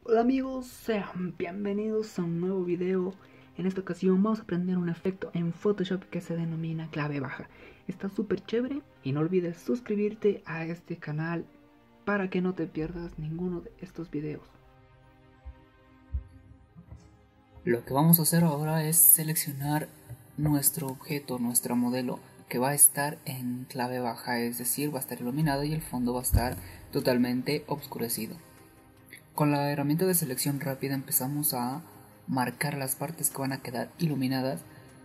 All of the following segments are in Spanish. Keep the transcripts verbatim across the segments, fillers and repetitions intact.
Hola amigos, sean bienvenidos a un nuevo video. En esta ocasión vamos a aprender un efecto en Photoshop que se denomina clave baja. Está súper chévere y no olvides suscribirte a este canal para que no te pierdas ninguno de estos videos. Lo que vamos a hacer ahora es seleccionar nuestro objeto, nuestro modelo, que va a estar en clave baja, es decir, va a estar iluminado y el fondo va a estar totalmente oscurecido. Con la herramienta de selección rápida empezamos a marcar las partes que van a quedar iluminadas,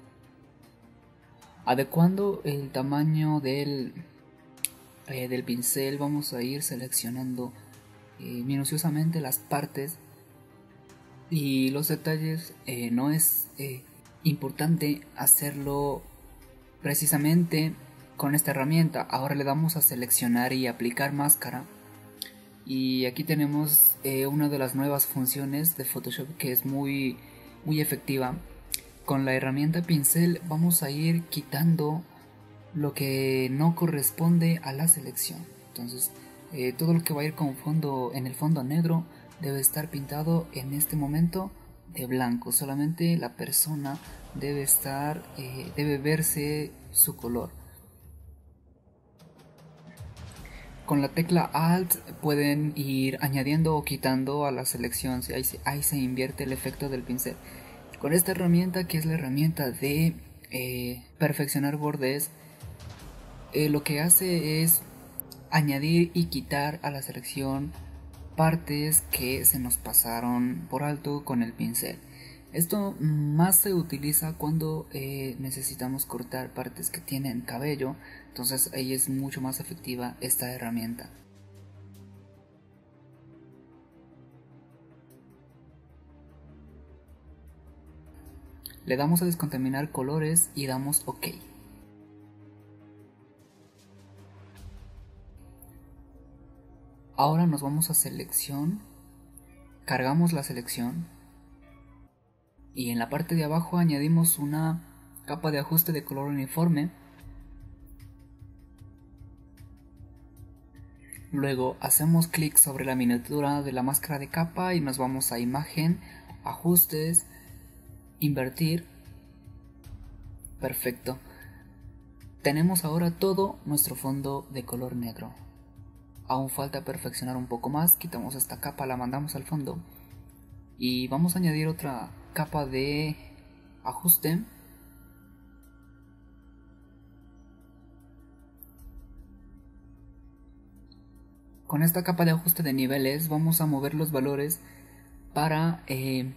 adecuando el tamaño del, eh, del pincel. Vamos a ir seleccionando eh, minuciosamente las partes y los detalles. Eh, no es eh, importante hacerlo precisamente con esta herramienta. Ahora le damos a seleccionar y aplicar máscara, y aquí tenemos eh, una de las nuevas funciones de Photoshop que es muy muy efectiva. Con la herramienta pincel vamos a ir quitando lo que no corresponde a la selección. Entonces eh, todo lo que va a ir con fondo en el fondo negro debe estar pintado en este momento de blanco. Solamente la persona debe estar eh, debe verse su color. Con la tecla Alt pueden ir añadiendo o quitando a la selección. Ahí se, ahí se invierte el efecto del pincel. Con esta herramienta, que es la herramienta de eh, perfeccionar bordes, eh, lo que hace es añadir y quitar a la selección partes que se nos pasaron por alto con el pincel. Esto más se utiliza cuando eh, necesitamos cortar partes que tienen cabello, entonces ahí es mucho más efectiva esta herramienta. Le damos a descontaminar colores y damos OK. Ahora nos vamos a selección, cargamos la selección y en la parte de abajo añadimos una capa de ajuste de color uniforme. Luego hacemos clic sobre la miniatura de la máscara de capa y nos vamos a imagen, ajustes, invertir. Perfecto. Tenemos ahora todo nuestro fondo de color negro. Aún falta perfeccionar un poco más. Quitamos esta capa, la mandamos al fondo y vamos a añadir otra capa de ajuste. Con esta capa de ajuste de niveles vamos a mover los valores para eh,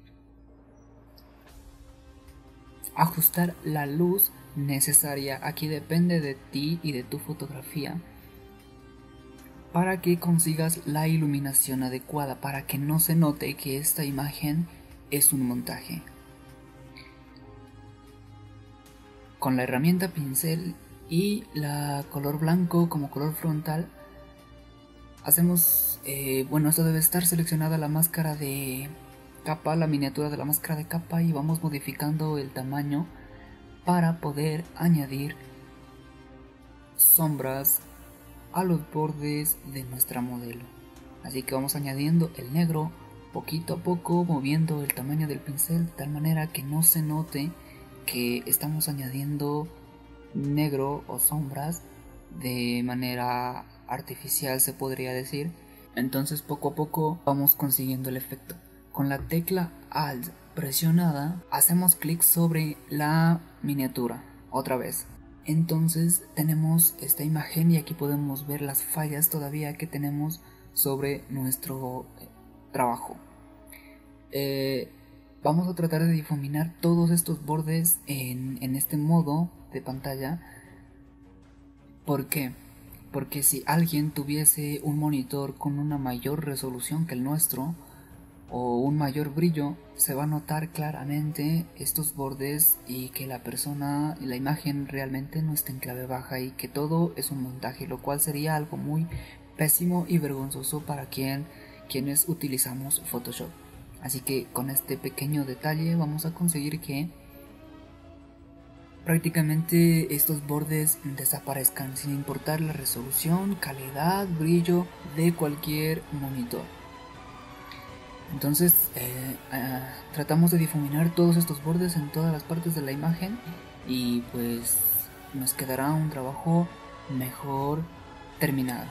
ajustar la luz necesaria. Aquí depende de ti y de tu fotografía para que consigas la iluminación adecuada, para que no se note que esta imagen es un montaje. Con la herramienta pincel y la color blanco como color frontal hacemos, eh, bueno, esto debe estar seleccionada la máscara de capa, la miniatura de la máscara de capa, y vamos modificando el tamaño para poder añadir sombras a los bordes de nuestra modelo. Así que vamos añadiendo el negro poquito a poco, moviendo el tamaño del pincel de tal manera que no se note que estamos añadiendo negro o sombras de manera artificial, se podría decir. Entonces poco a poco vamos consiguiendo el efecto. Con la tecla Alt presionada hacemos clic sobre la miniatura otra vez. Entonces tenemos esta imagen y aquí podemos ver las fallas todavía que tenemos sobre nuestro trabajo. Eh, vamos a tratar de difuminar todos estos bordes en, en este modo de pantalla. ¿Por qué? Porque si alguien tuviese un monitor con una mayor resolución que el nuestro o un mayor brillo, se va a notar claramente estos bordes y que la persona y la imagen realmente no está en clave baja y que todo es un montaje, lo cual sería algo muy pésimo y vergonzoso para quien, quienes utilizamos Photoshop. Así que con este pequeño detalle vamos a conseguir que prácticamente estos bordes desaparezcan sin importar la resolución, calidad, brillo de cualquier monitor. Entonces eh, eh, tratamos de difuminar todos estos bordes en todas las partes de la imagen y pues nos quedará un trabajo mejor terminado.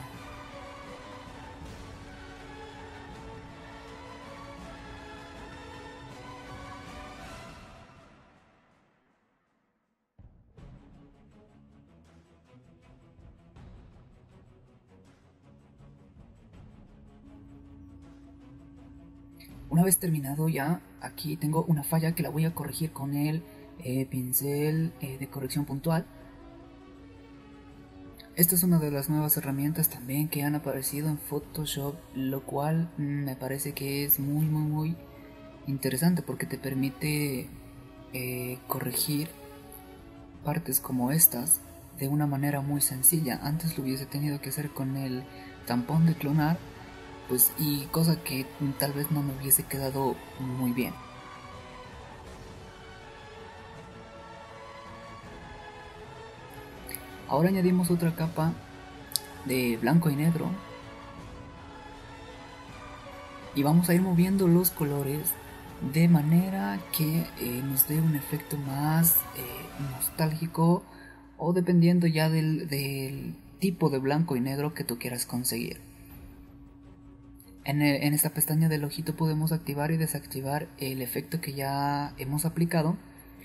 Una vez terminado ya, aquí tengo una falla que la voy a corregir con el eh, pincel eh, de corrección puntual. Esta es una de las nuevas herramientas también que han aparecido en Photoshop, lo cual me parece que es muy muy muy interesante porque te permite eh, corregir partes como estas de una manera muy sencilla. Antes lo hubiese tenido que hacer con el tampón de clonar, pues, y cosa que tal vez no me hubiese quedado muy bien. Ahora añadimos otra capa de blanco y negro y vamos a ir moviendo los colores de manera que eh, nos dé un efecto más eh, nostálgico, o dependiendo ya del, del tipo de blanco y negro que tú quieras conseguir. En, el, en esta pestaña del ojito podemos activar y desactivar el efecto que ya hemos aplicado.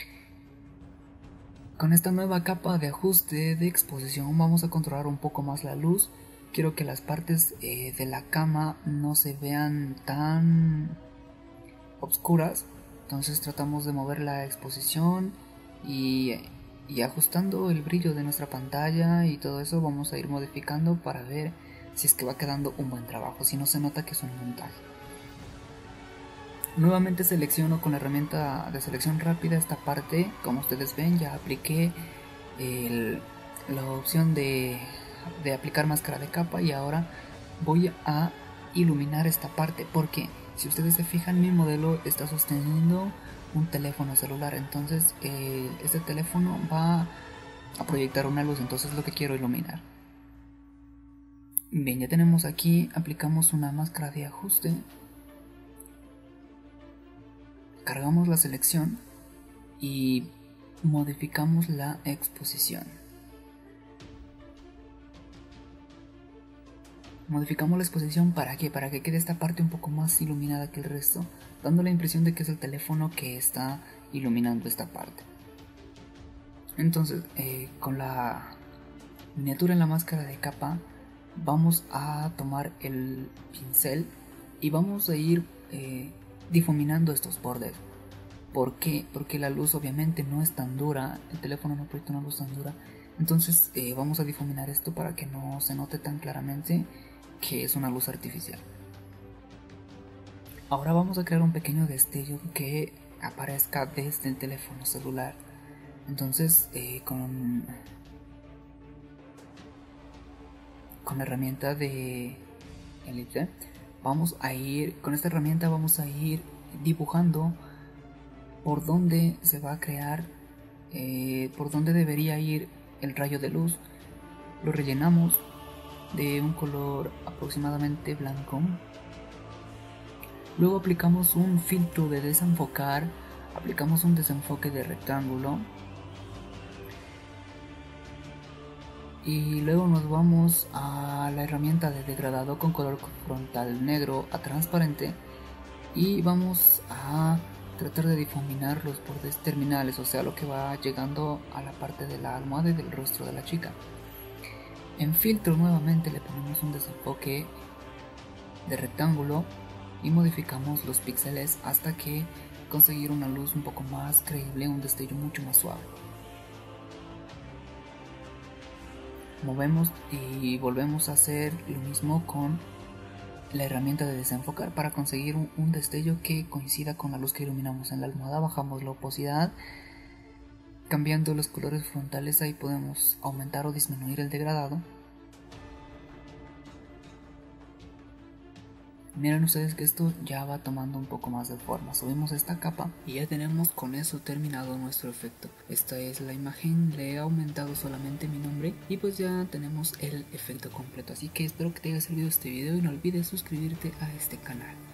Con esta nueva capa de ajuste de exposición vamos a controlar un poco más la luz. Quiero que las partes eh, de la cama no se vean tan oscuras, entonces tratamos de mover la exposición y, y ajustando el brillo de nuestra pantalla y todo eso vamos a ir modificando para ver si es que va quedando un buen trabajo, si no se nota que es un montaje. Nuevamente selecciono con la herramienta de selección rápida esta parte. Como ustedes ven, ya apliqué el, la opción de, de aplicar máscara de capa y ahora voy a iluminar esta parte, porque si ustedes se fijan, mi modelo está sosteniendo un teléfono celular, entonces eh, este teléfono va a proyectar una luz, entonces lo que quiero iluminar. Bien, ya tenemos aquí, aplicamos una máscara de ajuste, cargamos la selección y modificamos la exposición. Modificamos la exposición para que para que quede esta parte un poco más iluminada que el resto, dando la impresión de que es el teléfono que está iluminando esta parte. Entonces, eh, con la miniatura en la máscara de capa, vamos a tomar el pincel y vamos a ir eh, difuminando estos bordes. ¿Por qué? Porque la luz obviamente no es tan dura, el teléfono no proyecta una luz tan dura, entonces eh, vamos a difuminar esto para que no se note tan claramente que es una luz artificial. Ahora vamos a crear un pequeño destello que aparezca desde el teléfono celular. Entonces eh, con con la herramienta de elipse vamos a ir con esta herramienta vamos a ir dibujando por dónde se va a crear, eh, por dónde debería ir el rayo de luz. Lo rellenamos de un color aproximadamente blanco. Luego aplicamos un filtro de desenfocar, aplicamos un desenfoque de rectángulo y luego nos vamos a la herramienta de degradado con color frontal negro a transparente y vamos a tratar de difuminar los bordes terminales, o sea, lo que va llegando a la parte de la almohada y del rostro de la chica. En filtro nuevamente le ponemos un desenfoque de rectángulo y modificamos los píxeles hasta que conseguir una luz un poco más creíble, un destello mucho más suave. Movemos y volvemos a hacer lo mismo con la herramienta de desenfocar para conseguir un, un destello que coincida con la luz que iluminamos en la almohada. Bajamos la opacidad, cambiando los colores frontales, ahí podemos aumentar o disminuir el degradado. Miren ustedes que esto ya va tomando un poco más de forma. Subimos esta capa y ya tenemos con eso terminado nuestro efecto. Esta es la imagen, le he aumentado solamente mi nombre y pues ya tenemos el efecto completo. Así que espero que te haya servido este video y no olvides suscribirte a este canal.